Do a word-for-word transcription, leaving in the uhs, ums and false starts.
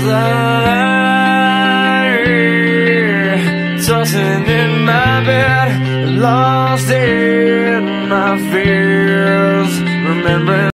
lie, tossing in my bed, lost in my fears, remembering